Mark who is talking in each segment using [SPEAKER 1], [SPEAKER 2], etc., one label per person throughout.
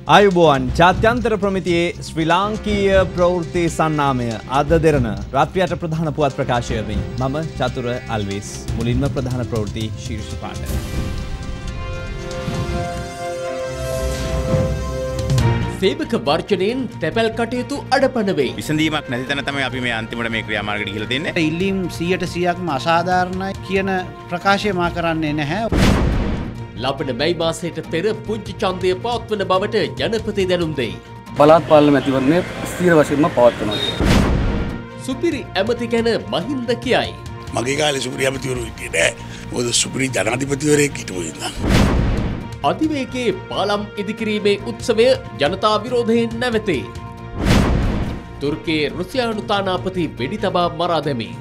[SPEAKER 1] ආයුබෝවන් ජාත්‍යන්තර ප්‍රමිතියේ ශ්‍රී ලාංකීය ප්‍රවෘත්ති සන්නාමය අද දෙරණ රාත්‍රියට ප්‍රධාන පුවත් ප්‍රකාශය වෙයි. මම චතුර අල්විස්. මුලින්ම ප්‍රධාන ප්‍රවෘත්ති ශීර්ෂ පාඨ.
[SPEAKER 2] සේවක වර්ජනයෙන් තැපැල් කටයුතු අඩපණ වෙයි.
[SPEAKER 3] විසඳීමක් නැති තැන තමයි අපි මේ අන්තිමට මේ ක්‍රියාමාර්ගයට ගිහිලා තින්නේ.
[SPEAKER 4] ඉල්ලීම් 100%ක්ම අසාධාරණයි කියන ප්‍රකාශය මා කරන්නේ නැහැ.
[SPEAKER 2] ලබන මැයි මාසයට පෙර පුංචි ඡන්දය පවත්වන බවට ජනපති දැනුම් දෙයි.
[SPEAKER 5] පළාත් පාලන මැතිවරණය ස්ථීර වශයෙන්ම පවත්වනවා.
[SPEAKER 2] සුපිරි ඇමති ගැන මහින්ද කියයි.
[SPEAKER 6] මගේ කාලේ සුපිරි ඇමතිවරු හිටියේ නෑ. මොකද සුපිරි ජනාධිපතිවරයෙක් හිටපු හින්දා.
[SPEAKER 2] අධිවේගයේ පාලම් ඉදිකිරීමේ උත්සවය ජනතා විරෝධයෙන් නැවතේ. තුර්කයේ රුසියානු තානාපති වෙඩි තබා මරා දැමී.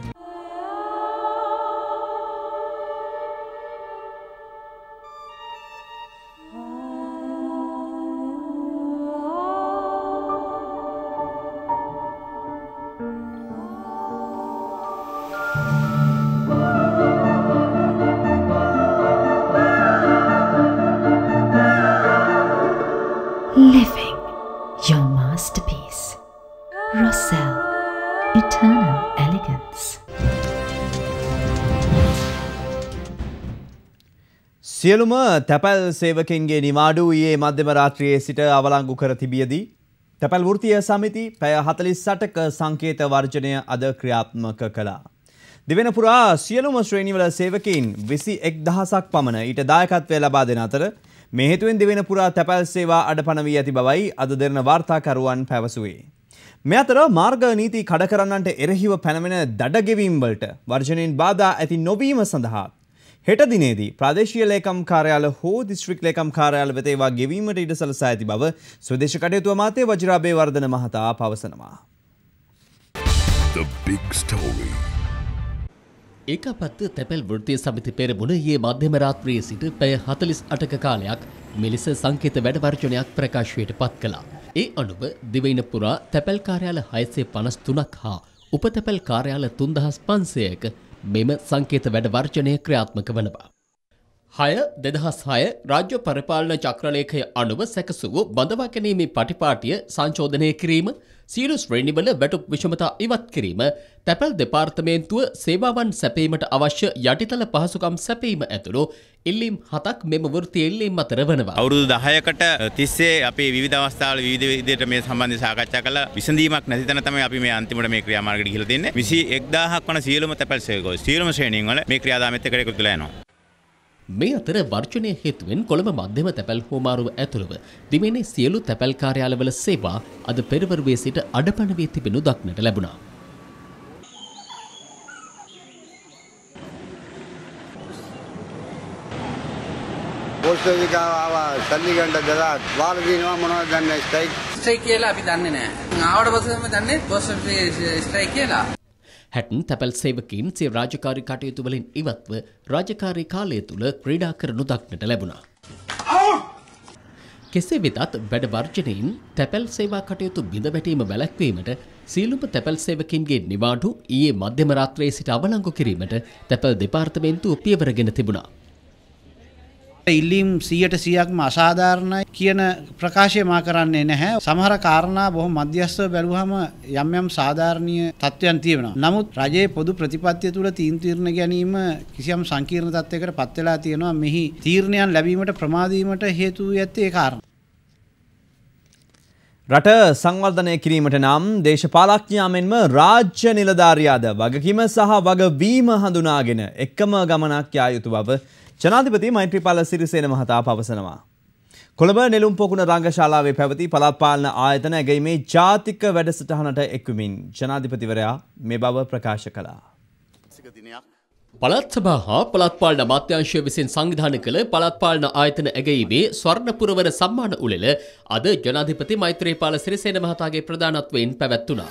[SPEAKER 7] Living your masterpiece. Rossell. Eternal elegance.
[SPEAKER 1] සියලුම තැපැල් සේවකින්ගේ නිවාඩු ඊයේ මධ්‍යම රාත්‍රියේ සිට අවලංගු කර තිබියදී තැපැල් වෘත්තීය සමිති පැය 48ක සංකේත වර්ජනය අද ක්‍රියාත්මක කළා. දිවෙන පුරා සියලුම ශ්‍රේණිවල සේවකයින් 21000ක් පමණ ඊට දායකත්වය ලබා දෙන අතර මේ හේතුවෙන් දිවෙන පුරා තැපැල් සේවා අඩපණ වී ඇති බවයි අද දෙරණ වාර්තාකරුවන් පැවසුවේ. මේ අතර මාර්ග නීති කඩ කරන්නන්ට එරෙහිව පැනවෙන දඩ ගෙවීම් වලට වර්ජනයෙන් බාධා ඇති නොවීම සඳහා හෙට දිනේදී ප්‍රාදේශීය ලේකම් කාර්යාල හෝ දිස්ත්‍රික් ලේකම් කාර්යාල වෙත ඒවා ගෙවීමට ඉඩ සලසා ඇති බව ස්වදේශ කටයුතු අමාත්‍ය වජිරාබේ වර්ධන මහතා පවසනවා.
[SPEAKER 6] The big story.
[SPEAKER 2] ඒකාපත්ත තැපැල් වෘත්තීය සමිති පෙරමුණ ඊයේ මධ්‍යම රාත්‍රියේ සිට පැය 48 කාලයක් මෙලෙස සංකේත වැඩ වර්ජනයක් ප්‍රකාශයට පත් කළා. ඒ අනුව දිවයින පුරා තැපැල් කාර්යාල 653ක් හා උපතැපැල් කාර්යාල 3500ක මෙම සංකේත වැඩ වර්ජනය ක්‍රියාත්මක වනවා. 6/2006 රාජ්‍ය පරිපාලන චක්‍රලේඛය අනුව සැකසූ බඳවා ගැනීමේ පටිපාටිය සංශෝධනය කිරීම, සියලු ශ්‍රේණිවල වැටුප් විෂමතා ඉවත් කිරීම, තැපැල් දෙපාර්තමේන්තුව සේවාවන් සැපීමට අවශ්‍ය යටිතල පහසුකම් සැපීම ඇතුළු ඉල්ලීම් 7ක් මෙම වෘත්තීය ඉල්ලීම් අතර වනවා.
[SPEAKER 3] අවුරුදු 10කට තිස්සේ අපි විවිධ අවස්ථාවල විවිධ විදිහට මේ සම්බන්ධව සාකච්ඡා කළා. විසඳීමක් නැති තැන තමයි අපි මේ අන්තිමට මේ ක්‍රියාමාර්ගයට ගිහිලා තින්නේ. 21000ක් වන සියලුම තැපැල් සේවකයෝ සියලුම ශ්‍රේණීන් වල මේ ක්‍රියාදාමයත් එක්ක එකතු වෙලා යනවා.
[SPEAKER 2] මේ අතර වර්ජනය හේතුවෙන් කොළඹ මධ්‍යම තැපැල් හෝමාරුව ඇතුළව දිවයිනේ සියලු තැපැල් කාර්යාලවල සේවා අද පෙරවරුවේ සිට අඩපණ වී තිබෙනු දක්නට ලැබුණා.
[SPEAKER 8] පොස්ටවිකාව ආවා සල්ලිගණ්ඩ දලා වාර දිනවා මොනවද දන්නේ ස්ට්‍රයික් කියලා අපි දන්නේ නැහැ. ආවට පස්සේම දන්නේ පොස්ට් ස්ට්‍රයික් කියලා.
[SPEAKER 2] හැටන් තැපැල් සේවකීන් සිය රාජකාරී කටයුතු වලින් ඉවත්ව රාජකාරී කාලය තුල ක්‍රීඩා කරනු දක්නට ලැබුණා. කෙසේ වෙතත් වැඩ වර්ජනයෙන් තැපැල් සේවා කටයුතු බිඳ වැටීම වැළැක්වීමට සියලුම තැපැල් සේවකින්ගේ නිවාඩු ඊයේ මධ්‍යම රාත්‍රියේ සිට අවලංගු කිරීමට තැපැල් දෙපාර්තමේන්තුව පියවරගෙන තිබුණා.
[SPEAKER 4] ඉල්ලීම් 100%ක්ම අසාධාරණයි කියන ප්‍රකාශය මා කරන්නේ නැහැ. සමහර කාරණා බොහොම මධ්‍යස්ථව බැලුවහම යම් යම් සාධාරණීය තත්ත්වයන් තියෙනවා. නමුත් රජයේ පොදු ප්‍රතිපත්තිය තුළ තීරණ ගැනීම කිසියම් සංකීර්ණ තත්ත්වයකට පත් වෙලා තියෙනවා. මෙහි තීරණයන් ලැබීමට ප්‍රමාද වීමට හේතු වී ඇත්තේ ඒ කාරණා.
[SPEAKER 1] රට සංවර්ධනය කිරීමට නම් දේශපාලඥයා මෙන්ම රාජ්‍ය නිලධාරියාද වගකීම සහ වගවීම හඳුනාගෙන එකම ගමනක් යා යුතු බව ජනාධිපති මෛත්‍රීපාල සිරිසේන මහතා පවසනවා. කොළඹ නෙළුම් පොකුණ රංගශාලාවේ පැවති පළාත් පාලන ආයතන ඇගීමේ ජාතික වැඩසටහනට එක්වමින් ජනාධිපතිවරයා මේ බව ප්‍රකාශ කළා.
[SPEAKER 2] පළාත් සභා හා පළාත් පාලන අමාත්‍යාංශය විසින් සංවිධානය කළ පළාත් පාලන ආයතන ඇගීමේ ස්වර්ණපුරවර සම්මාන උළෙල අද ජනාධිපති මෛත්‍රීපාල සිරිසේන මහතාගේ ප්‍රධානත්වයෙන් පැවැත්වුණා.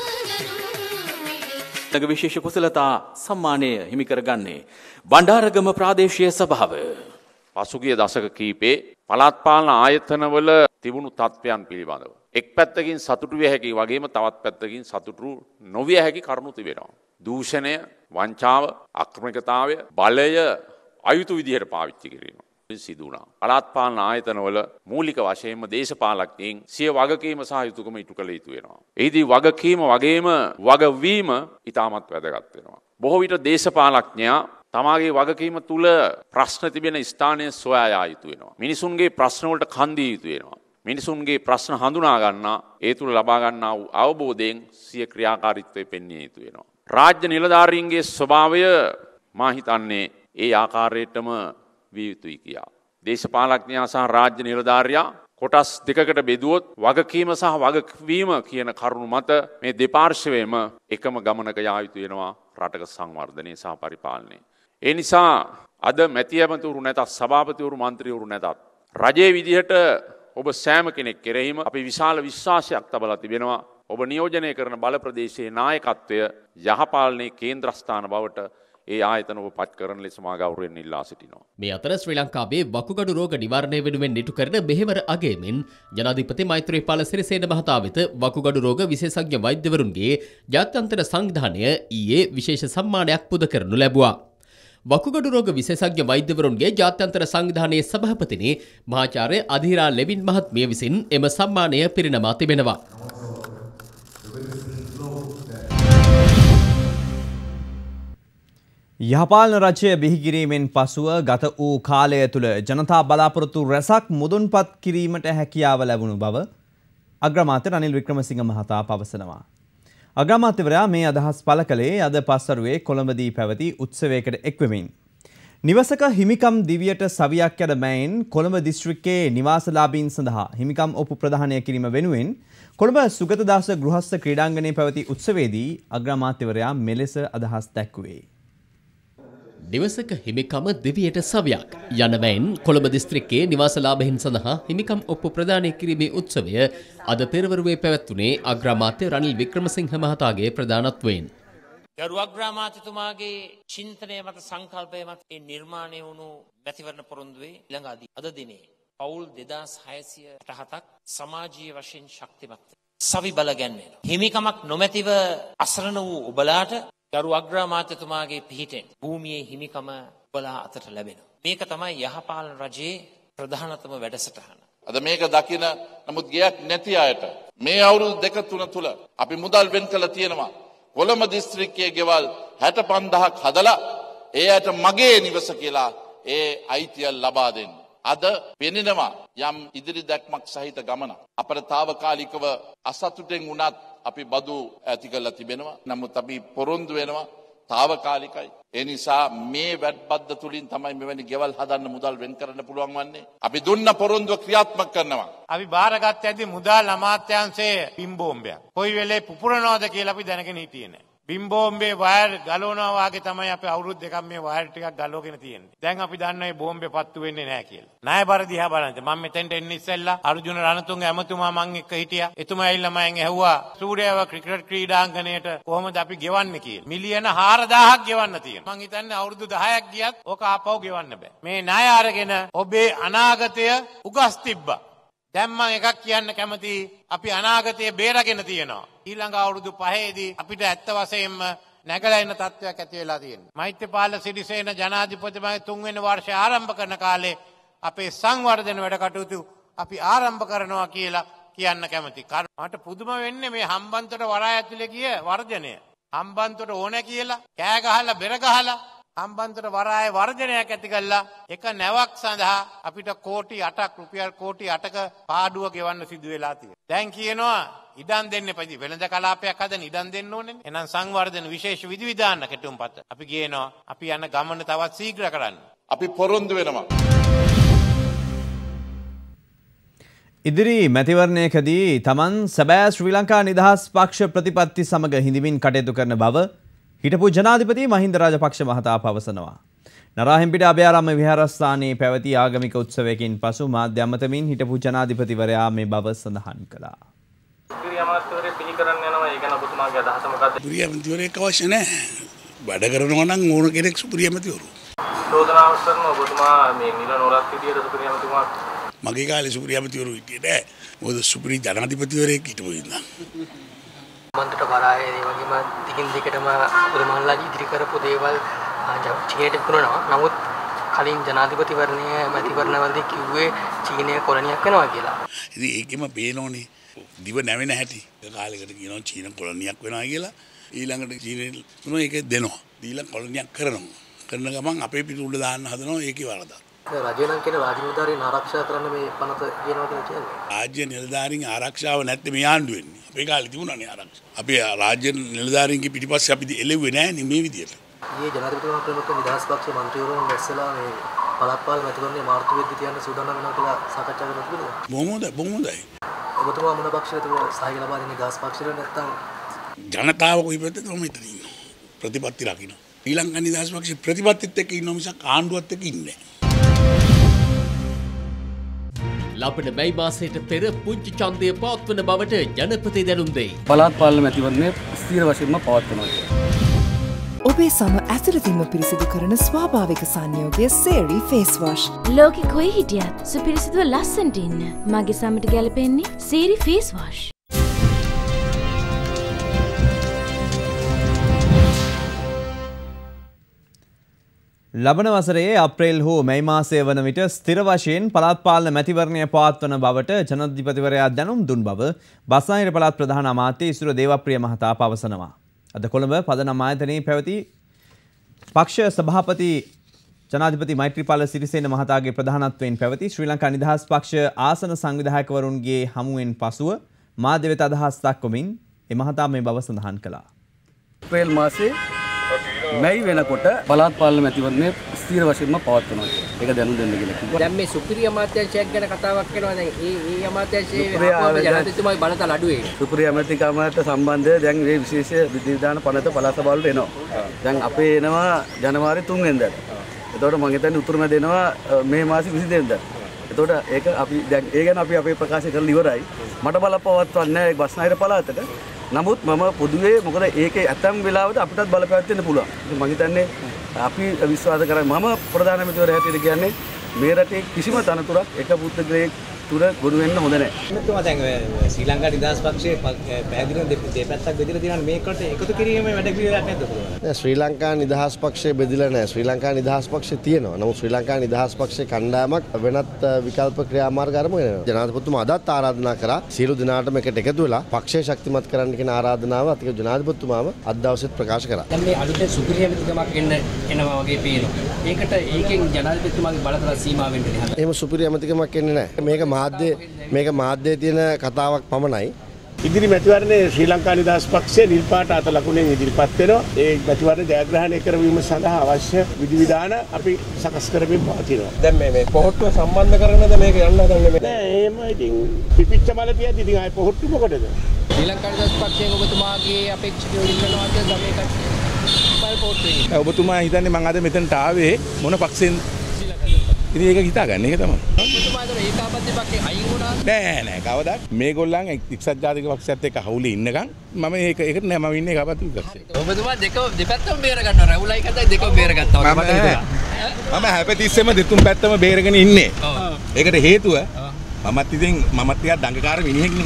[SPEAKER 9] විශේෂ කුසලතා සම්මානය හිමි කරගන්නේ බණ්ඩාරගම ප්‍රාදේශීය සභාව.
[SPEAKER 10] පසුගිය දශක කීපේ පළාත් පාලන ආයතනවල තිබුණු තත්ත්වයන් පිළිබඳව එක් පැත්තකින් සතුටු විය හැකි වගේම තවත් පැත්තකින් සතුටු නොවිය හැකි කරුණු තිබෙනවා. දූෂණය, වංචාව, අක්‍රමිකතාවය, බලය අයුතු විදිහට පාවිච්චි කිරීම. සිදු වුණා. පළාත් පාලන ආයතනවල මූලික වශයෙන්ම දේශපාලකයන් සිය වගකීම සහ යුතුකම ඉටු කළ යුතු වෙනවා. එහිදී වගකීම වගේම වගවීම ඉතාමත් වැදගත් වෙනවා. බොහෝ විට දේශපාලඥයා තමාගේ වගකීම තුල ප්‍රශ්න තිබෙන ස්ථානය සොයා යා යුතු වෙනවා. මිනිසුන්ගේ ප්‍රශ්න වලට කන් දිය යුතු වෙනවා. මිනිසුන්ගේ ප්‍රශ්න හඳුනා ගන්නා ඒ තුල ලබා ගන්නා වූ අවබෝධයෙන් සිය ක්‍රියාකාරීත්වය පෙන්විය යුතු වෙනවා. රාජ්‍ය නිලධාරීන්ගේ ස්වභාවය මා හිතන්නේ ඒ ආකාරයටම විය යුතුයි කියා. දේශපාලඥයා සහ රාජ්‍ය නිලධාරියා කොටස් දෙකකට බෙදුවොත් වගකීම සහ වගවීම කියන කරුණු මත මේ දෙපාර්ශ්වයේම එකම ගමනක යා යුතු වෙනවා රටක සංවර්ධනය සහ පරිපාලනය. ඒ නිසා අද මැති ඇමතිවරු නැතත් සභාපතිවරු මන්ත්‍රීවරු නැතත් රජයේ විදිහට ඔබ සෑම කෙනෙක් කෙරෙහිම අපි විශාල විශ්වාසයක් තබලා තිබෙනවා. ඔබ නියෝජනය කරන බල ප්‍රදේශයේ නායකත්වය යහපාලනයේ කේන්ද්‍රස්ථාන බවට ඒ ආයතන ඔබ පත් කරන ලෙස මා ගෞරවයෙන් ඉල්ලා සිටිනවා.
[SPEAKER 2] මේ අතර ශ්‍රී ලංකාවේ වකුගඩු රෝග නිවාරණය වෙනුවෙන් ඉටු කරන මෙහෙවර අගයමින් ජනාධිපති මෛත්‍රීපාල සිරිසේන මහතා වෙත වකුගඩු රෝග විශේෂඥ වෛද්‍යවරුන්ගේ ජාත්‍යන්තර සංවිධානය ඊයේ විශේෂ සම්මානයක් පුද කරනු ලැබුවා. වකුගඩු රෝග විශේෂඥ වෛද්‍යවරුන්ගේ ජාත්‍යන්තර සංවිධානයේ සභාපතිනි මහාචාර්ය අධීරා ලෙවින් මහත්මිය විසින් එම සම්මානය පිරිනමා තිබෙනවා.
[SPEAKER 1] යහපාලන රජය බිහිකිරීමෙන් පසුව ගත වූ කාලය තුළ ජනතා බලාපොරොත්තු රැසක් මුදුන්පත් කිරීමට හැකියාව ලැබුණු බව අග්‍රාමාත්‍ය රනිල් වික්‍රමසිංහ මහතා පවසනවා. අග්‍රාමාත්‍යවරයා මේ අදහස් පළ කළේ අද පස්වරුවේ කොළඹදී පැවති උත්සවයකට එක්වෙමින්. නිවසක හිමිකම් දිවියට සවියක් යන මෑයින් කොළඹ දිස්ත්‍රික්කයේ නිවාසලාභීන් සඳහා හිමිකම් ඔප්පු ප්‍රදානය කිරීම වෙනුවෙන් කොළඹ සුගතදාස ගෘහස්ථ ක්‍රීඩාංගණයේ පැවති උත්සවයේදී අග්‍රාමාත්‍යවරයා මෙලෙස අදහස් දැක්වුවේ.
[SPEAKER 2] නිවසක හිමිකම දිවියට සවියක් යන වැයින් කොළඹ දිස්ත්‍රික්කයේ නිවාසලාභීන් සඳහා හිමිකම් ඔප්පු ප්‍රදානය කිරීමේ උත්සවය අද පෙරවරුවේ පැවැත්වුණේ අග්‍රාමාත්‍ය රනිල් වික්‍රමසිංහ මහතාගේ ප්‍රධානත්වයෙන්.
[SPEAKER 11] ගරු අග්‍රාමාත්‍යතුමාගේ චින්තනය මත සංකල්පය මත ඒ නිර්මාණය වුණු මැතිවරණ පොරොන්දුවේ ළඟ අද දිනේ පවුල් 2667ක් සමාජීය වශයෙන් ශක්තිමත් සවි බල ගැන්වෙනවා. හිමිකමක් නොමැතිව අසරණ වූ ඔබලාට ගරු අග්‍රාමාත්‍යතුමාගේ පිහිටෙන් භූමියේ හිමිකම ඔබලා අතට ලැබෙනවා. මේක තමයි යහපාලන රජයේ ප්‍රධානතම වැඩසටහන.
[SPEAKER 12] අද මේක දකින නමුත් ගියක් නැති අයට මේ අවුරුදු 2-3 තුල අපි මුදල් වෙන් කළ තියෙනවා. කොළඹ දිස්ත්‍රික්කයේ ගෙවල් 65000ක් හදලා ඒ අයට මගේ නිවස කියලා ඒ අයිතිය ලබා දෙන්න. අද පෙනෙනවා යම් ඉදිරි දැක්මක් සහිත ගමන. අපට తాවකාලිකව අසතුටෙන් වුණත් අපි බදු ඇති කරලා තිබෙනවා. නමුත් අපි පොරොන්දු වෙනවා తాවකාලිකයි. ඒ නිසා මේ වැඩබද්ද තුලින් තමයි මෙවැනි ගෙවල් හදන්න මුදල් වෙන් කරන්න පුළුවන් වන්නේ. අපි දුන්න පොරොන්දුව ක්‍රියාත්මක කරනවා.
[SPEAKER 13] අපි බාරගත්ත ඇද්දි මුදල් අමාත්‍යාංශයේ බිම්බෝම්බයක්. කොයි වෙලේ පුපුරනවද කියලා අපි දැනගෙන හිටියේ නැහැ. බිම්බෝම්බේ වයර් ගලවනවා වාගේ තමයි අපි අවුරුදු දෙකක් මේ වයර් ටිකක් ගලවගෙන තියෙන්නේ. දැන් අපි දන්නවා මේ බෝම්බේ පත්තු වෙන්නේ නැහැ කියලා. ණයබර දිහා බලන්න. මම මෙතෙන්ට එන්න ඉස්සෙල්ලා අර්ජුන රණතුංග ඇමතුමා මං එක්ක හිටියා. එතුමා ඇවිල්ලා මම ඇහුවා සූර්යව ක්‍රිකට් ක්‍රීඩාංගණයට කොහොමද අපි ගෙවන්නේ කියලා. මිලියන 4000ක් ගෙවන්න තියෙනවා. මං හිතන්නේ අවුරුදු 10ක් ගියත් ඕක ආපහු ගෙවන්න බෑ. මේ ණය අරගෙන ඔබේ අනාගතය උගස් තිබ්බා. දැන් මම එකක් කියන්න කැමතියි. අපි අනාගතය බේරගෙන තියෙනවා. ඊළඟ අවුරුදු 5ේදී අපිට ඇත්ත වශයෙන්ම නැගලා එන තත්ත්වයක් ඇති වෙලා තියෙනවා. මෛත්‍රීපාල සිරිසේන ජනාධිපතිතුමාගේ 3 වෙනි වර්ෂය ආරම්භ කරන කාලේ අපේ සංවර්ධන වැඩ කටයුතු අපි ආරම්භ කරනවා කියලා කියන්න කැමතියි. මට පුදුම වෙන්නේ මේ හම්බන්තොට වරාය ඇතුලේ ගිය වර්ජනය. හම්බන්තොට ඕන කියලා කෑ ගහලා බෙර ගහලා හම්බන්තොට වරාය වර්ජනයක් ඇති කළා. එක නැවක් සඳහා අපිට කෝටි 8ක් රුපියල් කෝටි 8ක පාඩුව ගෙවන්න සිදු වෙලා තියෙනවා. දැන් කියනවා ඉඩම් දෙන්න එපයි. වෙළඳ කලාපයක් හදන ඉඩම් දෙන්න ඕනේ. එහෙනම් සංවර්ධන විශේෂ විධිවිධාන කෙටුම්පත අපි කියනවා අපි යන ගමන තවත් ශීඝ්‍ර කරන්න.
[SPEAKER 12] අපි පොරොන්දු වෙනවා.
[SPEAKER 1] ඉදිරි මැතිවරණයකදී තමන් සැබෑ ශ්‍රී ලංකා නිදහස් පක්ෂ ප්‍රතිපත්ති සමග හිඳමින් කටයුතු කරන බව හිටපු ජනාධිපති මහින්ද රාජපක්ෂ මහතා පවසනවා. නරාහෙම්පිට අභයාරාම විහාරස්ථානයේ පැවති ආගමික උත්සවයකින් පසු මාධ්‍ය අමතමින් හිටපු ජනාධිපතිවරයා මේ බව සඳහන් කළා.
[SPEAKER 6] සුපිරි ඇමතිවරයෙක් අවශ්‍ය නැහැ. වැඩ කරනවා නම් ඕන කෙනෙක් සුපිරි ඇමතිවරු.
[SPEAKER 14] චෝදනාවක් කරන ඔබතුමා මේ නිල නොරත් විදියට සුපිරි ඇමතිතුමා
[SPEAKER 6] මගේ කාලේ සුපිරි ඇමතිවරු හිටියේ නැහැ. මොකද සුපිරි ජනාධිපතිවරයෙක් හිටපු ඉඳන්.
[SPEAKER 15] මන්ත්‍රට වරායේ ඒ වගේම දිගින් දිගටම උදමහල්ලා ඉදිරි කරපු දේවල් චීනයට විකුණනවා. නමුත් කලින් ජනාධිපතිවරණය මැතිවරණවලදී කිව්වේ චීනය කොලනියක් වෙනවා කියලා.
[SPEAKER 6] ඉතින් ඒකෙම පේනෝනේ දිව නැවෙන හැටි. කාලයකට කියනවා චීන කොලනියක් වෙනවා කියලා. ඊළඟට චීනෙ මොනවා ඒක දෙනවා. දීලා කොලනියක් කරනවා. කරන ගමන් අපේ පිට උඩ දාන්න හදනවා ඒකේ වරදක්.
[SPEAKER 15] රජය නම් කියන රාජ්‍ය නිලධාරීන් ආරක්ෂා කරන්න මේ පනත කියනවා කියලා කියන්නේ.
[SPEAKER 6] රාජ්‍ය නිලධාරීන් ආරක්ෂාව නැත්නම් මේ ආණ්ඩුව වෙන්නේ. අපේ කාලේ තිබුණානේ ආරක්ෂා. අපි රාජ්‍ය නිලධාරීන්ගේ පිටිපස්සේ අපි එළෙව්වේ නැහැ මේ විදියට.
[SPEAKER 15] ඊයේ ජනාධිපතිතුමා ප්‍රමුඛ නිදහස් පක්ෂයේ මන්ත්‍රීවරුන් දැස්සලා මේ පළාත්පාල මැතිවරණයේ මාර්තු වෙද්දී තියන්න සූදානම් වෙනවා කියලා සාකච්ඡා කරනවා කියලා.
[SPEAKER 6] බොහොම හොඳයි.
[SPEAKER 15] ඔබතුමා මොන පක්ෂයටද සහාය ලබා දෙන්නේ නිදහස් පක්ෂයට නැත්නම්
[SPEAKER 6] ජනතාව කොයි පැත්තටද මම හිතන්නේ ඉන්නවා. ප්‍රතිපත්ති රකින්න. ශ්‍රී ලංකා නිදහස් පක්ෂයේ ප්‍රතිපත්තිත් එක්ක ඉන්නවා මිසක් ආණ්ඩුවත් එක්ක ඉන්නේ නැහැ.
[SPEAKER 2] ලබන මැයි මාසයට පෙර පුංචි ඡන්දය පවත්වන බවට ජනපති දැනුම් දෙයි.
[SPEAKER 5] පළාත් පාලන මැතිවරණය ස්ථීර වශයෙන්ම පවත්වනවා.
[SPEAKER 16] ඔබේ සම ඇතුළතින්ම පිරිසිදු කරන ස්වාභාවික සංයෝගය සේරි ෆේස් වොෂ්.
[SPEAKER 17] ලෝකෙ කොයි හිටියත් සුපිරිසිදුව ලස්සනට ඉන්න මගේ සමට ගැලපෙන්නේ සේරි ෆේස් වොෂ්.
[SPEAKER 1] ලබන වසරේ අප්‍රේල් හෝ මැයි මාසය වන විට ස්ථිර වශයෙන් පළාත් පාලන මැතිවරණය පවත්වන බවට ජනාධිපතිවරයා දැනුම් දුන් බව බස්නාහිර පළාත් ප්‍රධාන අමාත්‍ය ඉසුර දේවප්‍රිය මහතා පවසනවා. අද කොළඹ පදනම් ආයතනයේ පැවති පක්ෂ සභාපති ජනාධිපති මෛත්‍රීපාල සිරිසේන මහතාගේ ප්‍රධානත්වයෙන් පැවති ශ්‍රී ලංකා නිදහස් පක්ෂ ආසන සංවිධායකවරුන්ගේ හමුවෙන් පසුව මාධ්‍ය වෙත අදහස් දක්වමින් ඒ මහතා මේ බව සඳහන් කළා.
[SPEAKER 5] අප්‍රේල් මාසේ මැයි වෙනකොට පළාත් පාලන මැතිවරණය ස්ථීර වශයෙන්ම පවත්වනවා. ඒක දැනුම් දෙන්න කියලා කිව්වා.
[SPEAKER 15] දැන් මේ සුපිරිය අමාත්‍යාංශයක් ගැන කතාවක් කරනවා. දැන් ඒ අමාත්‍යාංශයේ ජනාධිපතිතුමාගේ බලතල අඩුවේ.
[SPEAKER 5] සුපිරිය අමාත්‍යකමට සම්බන්ධව දැන් මේ විශේෂ විධිවිධාන පනත පළාත් සභාවලට එනවා. දැන් අපේ එනවා ජනවාරි 3 වෙනිදාට. එතකොට මම හිතන්නේ උතුරුම දෙනවා මේ මාසේ 22 වෙනිදාට. එතකොට ඒක අපි දැන් ඒ ගැන අපි අපේ ප්‍රකාශ කරලා ඉවරයි. මට බලපවත්වන්නේ නැහැ බස්නාහිර පළාතට. නමුත් මම පොදුවේ මොකද ඒකේ ඇතම් වෙලාවට අපිටත් බලපෑවෙන්න පුළුවන්. ඉතින් මම හිතන්නේ අපි විශ්වාස කරන්නේ මම ප්‍රධාන මැතිවරයා හැටියට කියන්නේ මේ රටේ කිසිම තනතුරක් එක පුද්ගලයෙක් තුර ගොනු වෙන්න හොඳ නැහැ.
[SPEAKER 15] මෙතුමා දැන් ශ්‍රී ලංකා නිදහස් පක්ෂයේ පැහැදිලිව දෙපැත්තක් බෙදලා තියෙනවා මේකට එකතු කිරීමේ වැඩ පිළිවෙලක් නැද්ද කොහොමද?
[SPEAKER 18] ශ්‍රී ලංකා නිදහස් පක්ෂය බෙදලා නැහැ. ශ්‍රී ලංකා නිදහස් පක්ෂය තියෙනවා. නමුත් ශ්‍රී ලංකා නිදහස් පක්ෂයේ කණ්ඩායමක් වෙනත් විකල්ප ක්‍රියාමාර්ග අරමුණු වෙනවා. ජනාධිපතිතුමා අදත් ආරාධනා කරා සියලු දෙනාටම එකට එකතු වෙලා පක්ෂය ශක්තිමත් කරන්න කියන ආරාධනාව අතික ජනාධිපතිතුමාම අද දවසේත් ප්‍රකාශ කරා.
[SPEAKER 15] දැන් මේ අලුතෙන් සුපිරිය ඇමතිකමක් එනවා වගේ පේනවා. ඒකෙන් ජනාධිපතිතුමාගේ බලතල සීමා වෙන්නේ නැහැ.
[SPEAKER 18] එහෙම සුපිරිය ඇමතිකමක් එන්නේ නැහැ. මේක මාධ්‍යයේ තියෙන කතාවක් පමණයි.
[SPEAKER 19] ඉදිරි මැතිවරණයේ ශ්‍රී ලංකා නිදහස් පක්ෂය නිල් පාට අත ලකුණෙන් ඉදිරිපත් වෙනවා. ඒ මැතිවරණ ජයග්‍රහණය කරවීම සඳහා අවශ්‍ය විධිවිධාන අපි සකස් කරමින් පවතිනවා.
[SPEAKER 14] දැන් මේ පොහොට්ටුව සම්බන්ධ කරගෙනද මේක යන්න හදන්නේ?
[SPEAKER 19] නෑ එහෙම ඉතින් පිපිච්ච බල තියද්දි ඉතින් ආයේ පොහොට්ටු මොකටද?
[SPEAKER 15] ශ්‍රී ලංකා නිදහස් පක්ෂයෙන් ඔබතුමාගේ අපේක්ෂකයෝ ඉන්නවාද ගමේ කට්ටිය පොහොට්ටුවේ?
[SPEAKER 19] ඔබතුමා හිතන්නේ මම අද මෙතනට ආවේ මොන පක්ෂෙන්? ඉතින් ඒක හිතාගන්න ඒක තමයි.
[SPEAKER 15] ඔබතුමා ඒක ඒකාබද්ධ පක්ෂේ අයින් වුණා?
[SPEAKER 19] නෑ කවදාවත් මේගොල්ලන් එක්සත් ජාතික පක්ෂයත් එක්ක හවුලේ ඉන්නකම් මම ඒකට නෑ මම ඉන්නේ ඒකාබද්ධ පක්ෂේ.
[SPEAKER 15] ඔබතුමා දෙපැත්තම බේර ගන්නවා. රැවුලයි කතයි දෙකම බේර ගත්තා.
[SPEAKER 19] මම හැපතිස්සෙම දෙතුන් පැත්තම බේරගෙන ඉන්නේ. ඒකට හේතුව මමත් ටිකක් දඟකාර මිනිහෙක්නේ.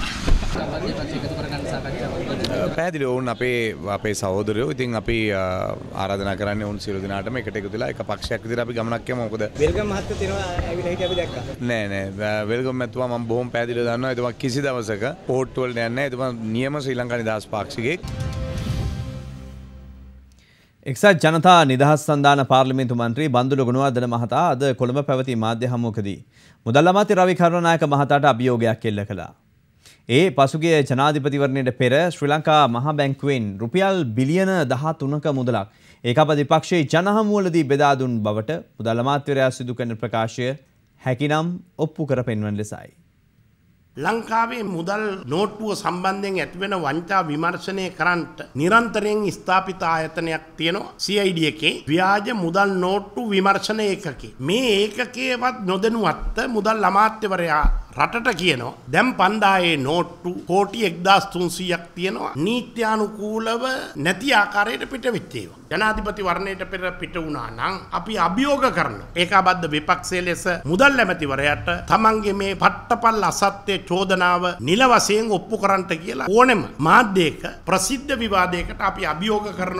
[SPEAKER 20] පැහැදිලි වුන් අපේ සහෝදරයෝ ඉතින් අපි ආරාධනා කරන්නේ වුන් සියලු දෙනාටම එකට එකතු වෙලා එක පක්ෂයක් විදිහට අපි ගමනක් යමු. මොකද
[SPEAKER 15] වෙල්ගම් මහත්තයා තියෙනවා ඇවිල්ලා හිටිය අපි දැක්කා.
[SPEAKER 20] නෑ වෙල්ගම් මහත්මයා මම බොහොම පැහැදිලිව දන්නවා. එතුමා කිසි දවසක පොට්ටු වලට යන්නේ නැහැ. එතුමා නියම ශ්‍රී ලංකා නිදහස් පාක්ෂිකයෙක්.
[SPEAKER 1] එක්සත් ජනතා නිදහස් සන්ධාන පාර්ලිමේන්තු මන්ත්‍රී බන්දුල ගුණවර්ධන මහතා අද කොළඹ පැවති මාධ්‍ය හමුවකදී මුදල් අමාත්‍ය රවි කරුණානායක මහතාට අභියෝගයක් එල්ල කළා. ඒ පසුගිය ජනාධිපතිවරණයට පෙර ශ්‍රී ලංකා මහා බැංකුවෙන් රුපියල් බිලියන 13ක මුදලක් ඒකාබද්ධ විපක්ෂයේ ජනහමුවලදී බෙදා දුන් බවට මුදල් අමාත්‍යවරයා සිදු කරන ප්‍රකාශය හැකිනම් ඔප්පු කර පෙන්වන ලෙසයි.
[SPEAKER 21] ලංකාවේ මුදල් නෝට්ටුව සම්බන්ධයෙන් ඇතිවෙන වංචා විමර්ශනය කරන්නට නිරන්තරයෙන් ස්ථාපිත ආයතනයක් තියෙනවා CID එකේ ව්‍යාජ මුදල් නෝට්ටු විමර්ශන ඒකකේ. මේ ඒකකේවත් නොදැනුවත්ව මුදල් අමාත්‍යවරයා රටට කියනවා දැන් 5000 නෝට්ටු කෝටි 1300ක් තියෙනවා නීත්‍යානුකූලව නැති ආකාරයට පිට වෙච්ච ඒවා. ජනාධිපති වර්ණයට පෙර පිට වුණා නම් අපි අභියෝග කරනවා ඒකාබද්ධ විපක්ෂයේ ලෙස මුදල් ඇමතිවරයාට තමන්ගේ මේ පට්ටපල් අසත්‍ය චෝදනාව නිල වශයෙන් ඔප්පු කරන්නට කියලා ඕනෙම මාධ්‍යයක ප්‍රසිද්ධ විවාදයකට අපි අභියෝග කරනවා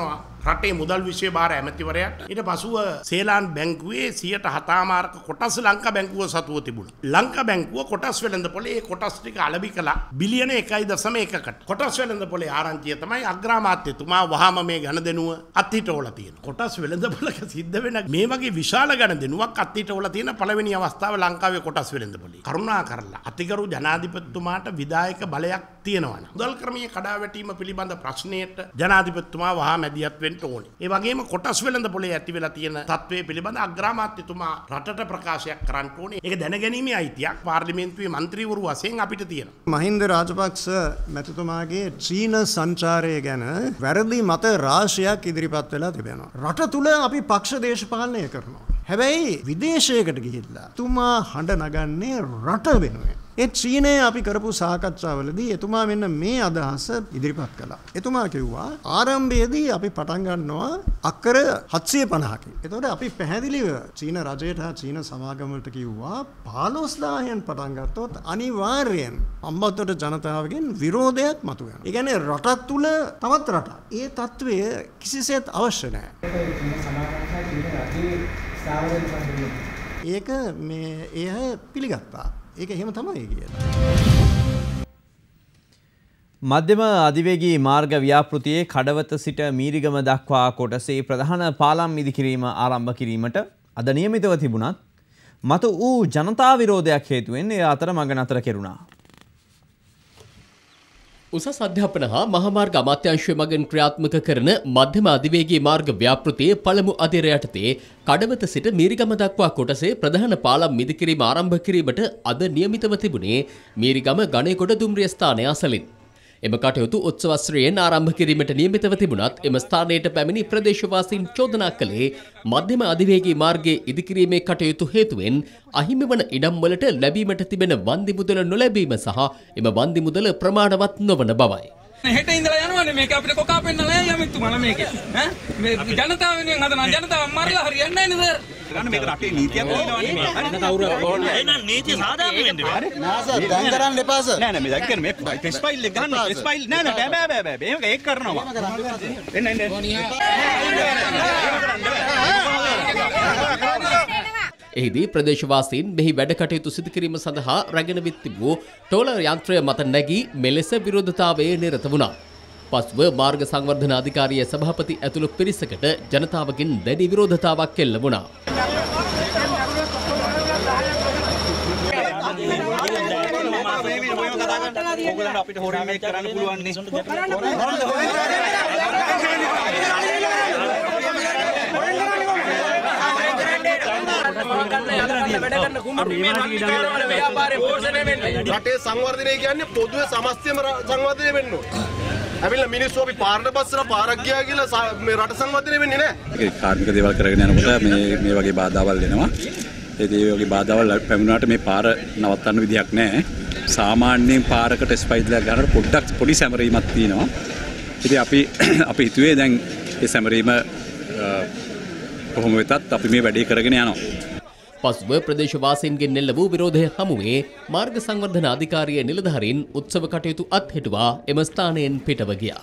[SPEAKER 21] රටේ මුදල් විෂය භාර ඇමතිවරයාට. ඊට පසුව සේලාන් බැංකුවේ 7.7% කොටස් ලංකා බැංකුව සතුව තිබුණා. ලංකා බැංකුව කොටස් වෙළඳපොලේ ඒ කොටස් ටික අලබි කළා බිලියන 1.1කට. කොටස් වෙළඳපොලේ ආරංචිය තමයි අග්‍රාමාත්‍යතුමා වහාම මේ ගණදෙනුව අත්හිටවලා තියෙනවා. කොටස් වෙළඳපොලක සිද්ධ වෙන මේ වගේ විශාල ගණදෙනුවක් අත්හිටවලා තියෙන පළවෙනි අවස්ථාව ලංකාවේ කොටස් වෙළඳපොලේ. කරුණා කරලා අතිගරු ජනාධිපතිතුමාට විධායක බලයක් තියෙනවා. මුදල් ක්‍රමයේ කඩාවැටීම පිළිබඳ ප්‍රශ්නයට ජනාධිපතිතුමා වහා මැදිහත් වෙන්න ඕනේ. ඒ වගේම කොටස් වෙළඳපොලේ ඇති වෙලා තියෙන තත්ත්වය පිළිබඳ අග්‍රාමාත්‍යතුමා රටට ප්‍රකාශයක් කරන්න ඕනේ. ඒක දැනගැනීමේ අයිතියක් පාර්ලිමේන්තුවේ മന്ത്രിවරු වශයෙන් අපිට තියෙනවා.
[SPEAKER 7] මහින්ද රාජපක්ෂ මැතිතුමාගේ චීන සංචාරය ගැන වැරදි මත රාශියක් ඉදිරිපත් වෙලා තිබෙනවා. රට තුල අපි පක්ෂ දේශපාලනය කරනවා. හැබැයි විදේශයකට ගිහිල්ලා එතුමා හඬ නගන්නේ රට වෙනුවෙන්. ඒ චීනයේ අපි කරපු සාකච්ඡාවලදී එතුමා මෙන්න මේ අදහස ඉදිරිපත් කළා. එතුමා කිව්වා ආරම්භයේදී අපි පටන් ගන්නවා අක්කර 750කින්. එතකොට අපි පැහැදිලිව චීන රජයට හා චීන සමාගමකට කිව්වා 15000න් පටන් ගත්තොත් අනිවාර්යෙන් අම්බත්තොට ජනතාවගෙන් විරෝධයක් මතුවෙනවා. ඒ කියන්නේ රටක් තුල තවත් රටක්. ඒ තත්ත්වය කිසිසේත් අවශ්‍ය නැහැ. ඒක මේ එය පිළිගත්තා. ඒක එහෙම තමයි කියලා.
[SPEAKER 1] මධ්‍යම අධිවේගී මාර්ග ව්‍යාපෘතියේ කඩවත සිට මීරිගම දක්වා කොටසේ ප්‍රධාන පාලම් ඉදිකිරීම ආරම්භ කිරීමට අද නියමිතව තිබුණත් මතු වූ ජනතා විරෝධයක් හේතුවෙන් එය අතරමඟ නතර කෙරුණා.
[SPEAKER 2] උසස් අධ්‍යාපන හා මහාමාර්ග අමාත්‍යාංශය මගින් ක්‍රියාත්මක කරන මධ්‍යම අධිවේගී මාර්ග ව්‍යාපෘතියේ පළමු අදියර යටතේ කඩවත සිට මීරිගම දක්වා කොටසේ ප්‍රධාන පාලම් ඉදිකිරීම ආරම්භ කිරීමට අද නියමිතව තිබුණේ මීරිගම ගණේගොඩ දුම්රිය ස්ථානය අසලින්. එම කටයුතු උත්සවශ්‍රීයෙන් ආරම්භ කිරීමට නියමිතව තිබුණත් එම ස්ථානයට පැමිණි ප්‍රදේශවාසීන් චෝදනා කළේ මධ්‍යම අධිවේගී මාර්ගයේ ඉදිකිරීමේ කටයුතු හේතුවෙන් අහිමි වන ඉඩම් වලට ලැබීමට තිබෙන වන්දි මුදල නොලැබීම සහ එම වන්දි මුදල ප්‍රමාණවත් නොවන බවයි.
[SPEAKER 22] හෙට ඉඳලා යනවනේ මේක අපිට කොකා පෙන්නලා යමිතුමලා මේක ඈ මේ ජනතාව වෙනුවෙන් හදන ජනතාව මරලා හරියන්නේ නැහැ නේද ගන්න මේක රටේ නීතියක් තියෙනවනේ හරි කවුරු ඕනේ එහෙනම් නීතිය සාධාරණ වෙන්න බෑ නෑ සර් දැන් කරන්න එපා සර් නෑ නෑ මේ දැන් කියන්නේ මේ ටෙස්ට් ෆයිල් එක ගන්න ටෙස්ට් ෆයිල් නෑ නෑ බෑ මේක ඒක කරනවා එන්න
[SPEAKER 2] එහිදී ප්‍රදේශවාසීන් මෙහි වැඩ කටයුතු සිදු කිරීම සඳහා රැගෙන විත් තිබූ ටෝලර් යන්ත්‍රය මත නැගී මෙලෙස විරෝධතාවයේ නිරත වුණා. පසුව මාර්ග සංවර්ධන අධිකාරිය සභාපති ඇතුළු පිරිසකට ජනතාවකින් දැඩි විරෝධතාවක් එල්ල වුණා.
[SPEAKER 22] ඕගොල්ලන්ට අපිට හොරෙන් මේක කරන්න පුළුවන් නේ.
[SPEAKER 18] රටේ සංවර්ධනය කියන්නේ පොදුවේ සමස්තයම සංවර්ධනය වෙන්න ඕනේ. ඇවිල්ලා මිනිස්සු අපි පාරට බස්සලා පාරක් ගියා කියලා මේ රට සංවර්ධනය වෙන්නේ නැහැ.
[SPEAKER 23] ඒක කාර්මික දේවල් කරගෙන යනකොට මේ වගේ බාධාවල් එනවා. ඒ වගේ බාධාවල් පැමිණුණාට මේ පාර නවත්තන්න විදියක් නැහැ. සාමාන්‍යයෙන් පාරකට ස්පයිඩ්ලා ගන්නකොට පොඩ්ඩක් පොඩි සැමරීමක් තියෙනවා. ඉතින් අපි හිතුවේ දැන් ඒ සැමරීම කොහොම වෙතත් අපි මේ වැඩේ කරගෙන යනවා.
[SPEAKER 2] පසුව ප්‍රදේශවාසීන්ගෙන් එල්ල වූ විරෝධය හමුවේ මාර්ග සංවර්ධන අධිකාරිය නිලධාරීන් උත්සව කටයුතු අත්හිටුවා එම ස්ථානයෙන් පිටව ගියා.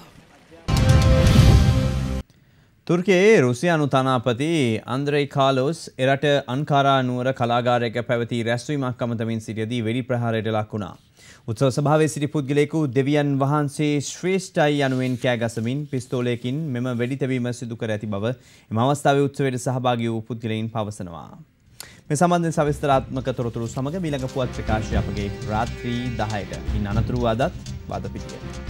[SPEAKER 1] තුර්කියේ රුසියානු තානාපති අන්ද්‍රේ කාලෝස් එරට අන්කාරා නුවර කලාගාරයක පැවති රැස්වීමක් අමතමින් සිටියදී වෙඩි ප්‍රහාරයට ලක් වුණා. උත්සව සභාවේ සිටි පුද්ගලයෙකු දෙවියන් වහන්සේ ශ්‍රේෂ්ඨයි යනුවෙන් කෑගසමින් පිස්තෝලයකින් මෙම වෙඩි තැබීම සිදු කර ඇති බව එම අවස්ථාවේ උත්සවයට සහභාගී වූ පුද්ගලයන් පවසනවා. මේ සම්බන්ධයෙන් සවිස්තරාත්මක තොරතුරු සමග ඊළඟ පුවත් ප්‍රකාශය අපගේ රාත්‍රී 10ට. ඉන් අනතුරුව අදත් වාද පිටිය.